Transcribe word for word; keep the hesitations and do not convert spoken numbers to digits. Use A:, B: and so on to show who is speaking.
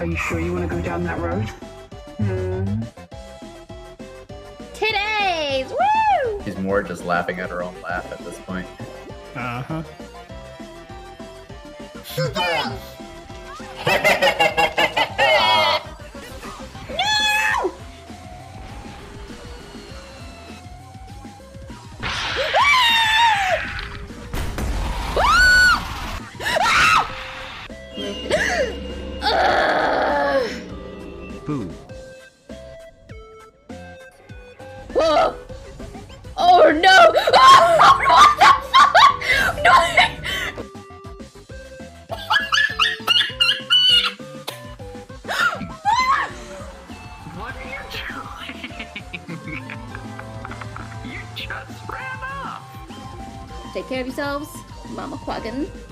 A: Are you sure you want to go down that road? Hmm.
B: Today's woo!
C: She's more just laughing at her own laugh at this point.
D: Uh-huh.
B: No!
D: Boo.
B: Oh, oh no! Oh, what the fuck? No!
E: What are you doing? You just ran off.
B: Take care of yourselves, Mama Quaggin.